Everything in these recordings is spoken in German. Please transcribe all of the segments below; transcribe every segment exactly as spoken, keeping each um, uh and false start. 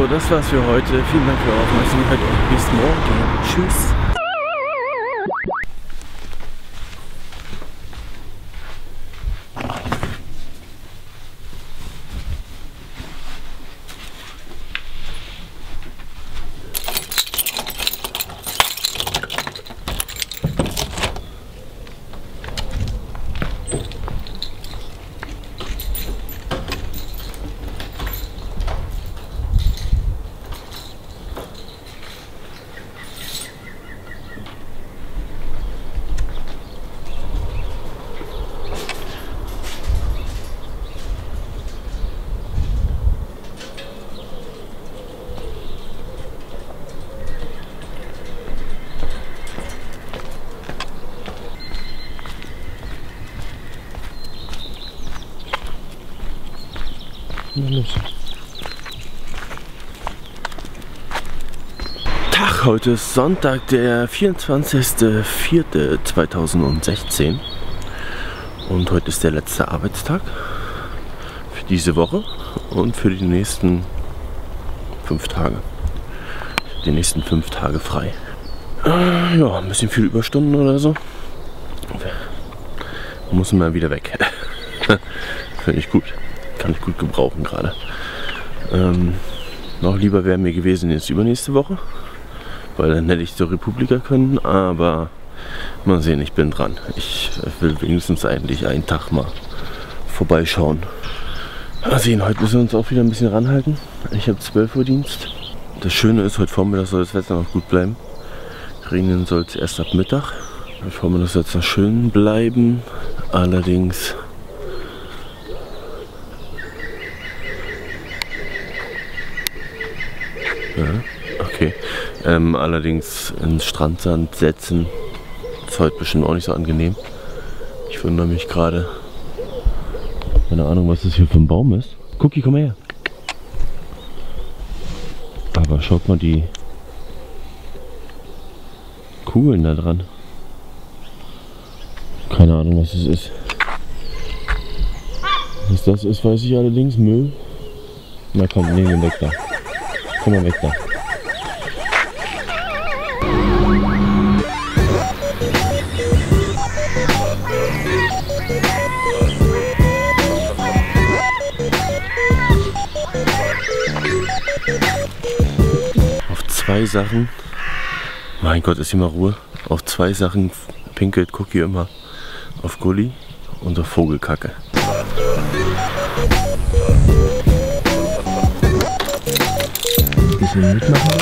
So, das war's für heute. Vielen Dank für eure Aufmerksamkeit und bis morgen. Tschüss. Tag, heute ist Sonntag, der vierundzwanzigster vierte zweitausendsechzehn und heute ist der letzte Arbeitstag für diese Woche und für die nächsten fünf Tage. Die nächsten fünf Tage frei. Äh, ja, ein bisschen viel Überstunden oder so. Muss mal wieder weg. Finde ich gut. Kann ich gut gebrauchen gerade. Ähm, noch lieber wäre mir gewesen jetzt übernächste Woche, weil dann hätte ich zur Republika können, aber mal sehen, ich bin dran. Ich will wenigstens eigentlich einen Tag mal vorbeischauen. Mal sehen, heute müssen wir uns auch wieder ein bisschen ranhalten. Ich habe zwölf Uhr Dienst. Das Schöne ist, heute Vormittag soll das Wetter noch gut bleiben. Regnen soll es erst ab Mittag. Heute Vormittag soll es noch schön bleiben. Allerdings ja, okay. Ähm, allerdings ins Strandsand setzen ist heute bestimmt auch nicht so angenehm. Ich wundere mich gerade. Keine Ahnung, was das hier für ein Baum ist. Cookie, komm her. Aber schaut mal die Kugeln da dran. Keine Ahnung, was das ist. Was das ist, weiß ich allerdings. Müll. Na komm, nehmen wir weg da. Komm mal weg da. Auf zwei Sachen, mein Gott, ist hier mal Ruhe. Auf zwei Sachen pinkelt Cookie immer. Auf Gulli und auf Vogelkacke. Bisschen mitmachen.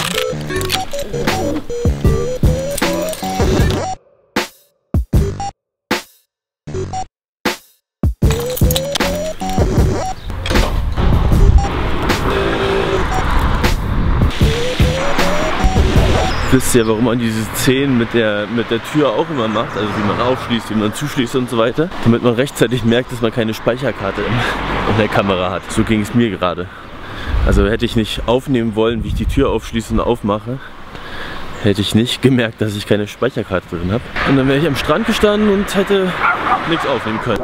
Wisst ihr, warum man diese Szenen mit der, mit der Tür auch immer macht, also wie man aufschließt, wie man zuschließt und so weiter, damit man rechtzeitig merkt, dass man keine Speicherkarte in, in der Kamera hat. So ging es mir gerade. Also hätte ich nicht aufnehmen wollen, wie ich die Tür aufschließe und aufmache, hätte ich nicht gemerkt, dass ich keine Speicherkarte drin habe. Und dann wäre ich am Strand gestanden und hätte nichts aufnehmen können.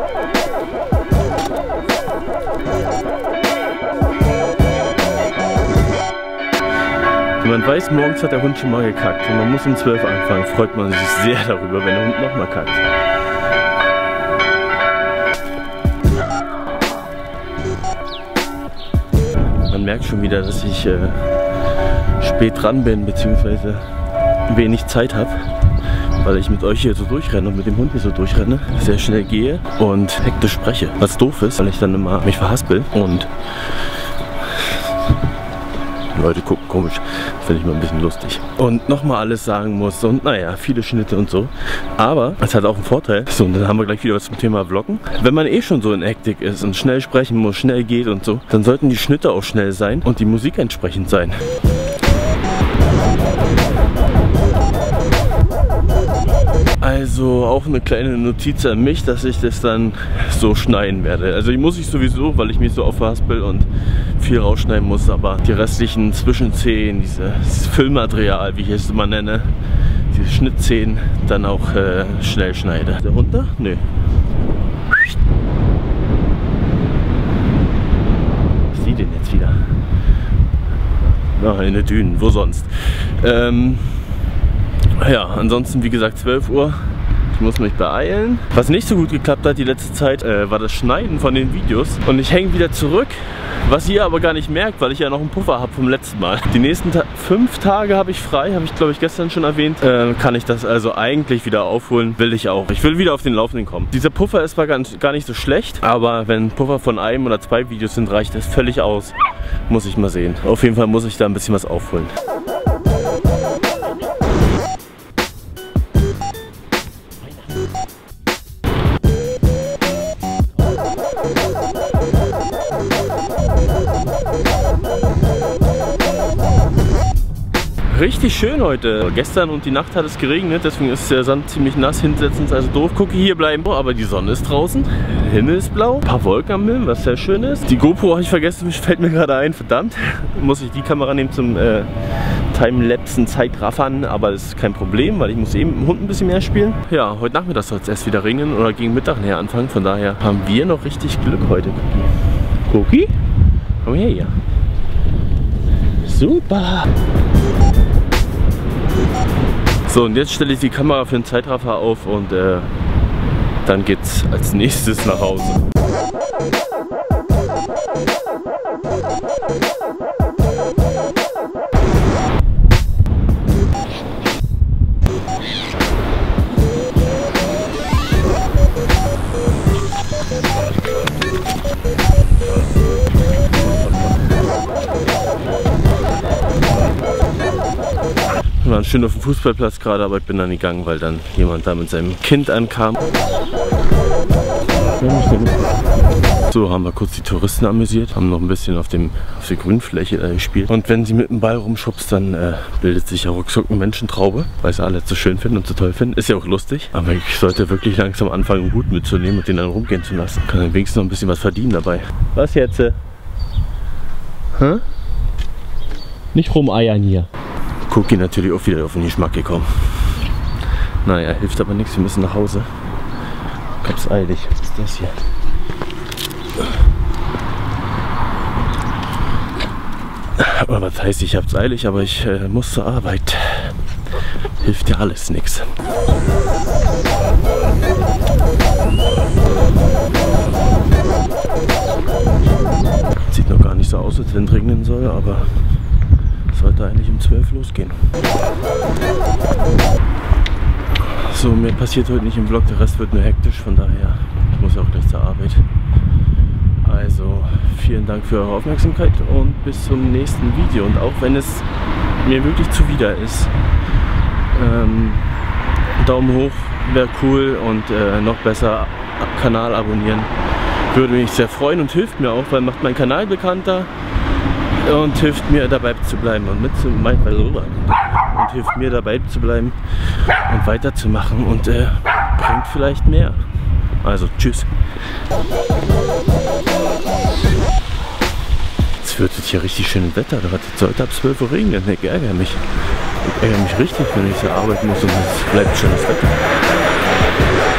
Wenn man weiß, morgens hat der Hund schon mal gekackt und man muss um zwölf anfangen, freut man sich sehr darüber, wenn der Hund nochmal kackt. Man merkt schon wieder, dass ich äh, spät dran bin, beziehungsweise wenig Zeit habe, weil ich mit euch hier so durchrenne und mit dem Hund hier so durchrenne, sehr schnell gehe und hektisch spreche. Was doof ist, weil ich dann immer mich verhaspel und Leute gucken komisch, finde ich mal ein bisschen lustig. Und nochmal alles sagen muss und naja, viele Schnitte und so. Aber es hat auch einen Vorteil. So, und dann haben wir gleich wieder was zum Thema Vloggen. Wenn man eh schon so in Hektik ist und schnell sprechen muss, schnell geht und so, dann sollten die Schnitte auch schnell sein und die Musik entsprechend sein. Also auch eine kleine Notiz an mich, dass ich das dann so schneiden werde. Also die muss ich sowieso, weil ich mich so aufhaspel und viel rausschneiden muss, aber die restlichen Zwischenszenen, diese, dieses Filmmaterial, wie ich es immer nenne, diese Schnittszenen, dann auch äh, schnell schneide. Der Hund da? Nee. Was ist die denn jetzt wieder? Na, in den Dünen, wo sonst. Ähm, ja, ansonsten wie gesagt zwölf Uhr. Ich muss mich beeilen. Was nicht so gut geklappt hat die letzte Zeit, äh, war das Schneiden von den Videos. Und ich hänge wieder zurück, was ihr aber gar nicht merkt, weil ich ja noch einen Puffer habe vom letzten Mal. Die nächsten Ta fünf Tage habe ich frei, habe ich glaube ich gestern schon erwähnt. Äh, kann ich das also eigentlich wieder aufholen, will ich auch. Ich will wieder auf den Laufenden kommen. Dieser Puffer ist zwar ganz, gar nicht so schlecht, aber wenn ein Puffer von einem oder zwei Videos sind, reicht das völlig aus. Muss ich mal sehen. Auf jeden Fall muss ich da ein bisschen was aufholen. Richtig schön heute. Gestern und die Nacht hat es geregnet, deswegen ist der Sand ziemlich nass. Hinsetzen ist also doof. Gucke, hier bleiben. Aber die Sonne ist draußen. Der Himmel ist blau. Ein paar Wolken am Himmel, was sehr schön ist. Die GoPro habe ich vergessen, fällt mir gerade ein. Verdammt. Muss ich die Kamera nehmen zum äh, Timelapsen, Zeitraffern. Aber das ist kein Problem, weil ich muss eben mit dem Hund ein bisschen mehr spielen. Ja, heute Nachmittag soll es erst wieder regnen oder gegen Mittag näher anfangen. Von daher haben wir noch richtig Glück heute. Cookie? Komm her hier. Super. So, und jetzt stelle ich die Kamera für den Zeitraffer auf und äh, dann geht's als nächstes nach Hause. Wir waren schön auf dem Fußballplatz gerade, aber ich bin dann gegangen, weil dann jemand da mit seinem Kind ankam. So, haben wir kurz die Touristen amüsiert, haben noch ein bisschen auf, dem, auf der Grünfläche da gespielt. Und wenn sie mit dem Ball rumschubst, dann äh, bildet sich ja ruckzuck eine Menschentraube, weil sie alle so schön finden und so toll finden. Ist ja auch lustig, aber ich sollte wirklich langsam anfangen, einen Hut mitzunehmen und den dann rumgehen zu lassen. Kann dann wenigstens noch ein bisschen was verdienen dabei. Was jetzt? Hä? Nicht rumeiern hier. Cookie natürlich auch wieder auf den Geschmack gekommen. Naja, hilft aber nichts, wir müssen nach Hause. Ich hab's eilig. Was ist das hier? Aber was heißt, ich hab's eilig, aber ich äh, muss zur Arbeit. Hilft ja alles nichts. Sieht noch gar nicht so aus, als wenn es regnen soll, aber sollte eigentlich um zwölf losgehen. So, mir passiert heute nicht im Vlog, der Rest wird nur hektisch, von daher, ich muss auch gleich zur Arbeit. Also, vielen Dank für eure Aufmerksamkeit und bis zum nächsten Video. Und auch wenn es mir wirklich zuwider ist, ähm, Daumen hoch wäre cool und äh, noch besser Kanal abonnieren. Würde mich sehr freuen und hilft mir auch, weil macht meinen Kanal bekannter. Und hilft mir dabei zu bleiben und mit zu, mein, und hilft mir dabei zu bleiben und weiterzumachen und äh, bringt vielleicht mehr. Also tschüss. Jetzt wird es hier richtig schönes Wetter. Das sollte ab zwölf Uhr regnen. Ich ärgere mich. Ich ärgere mich richtig, wenn ich so arbeiten muss und es bleibt schönes Wetter.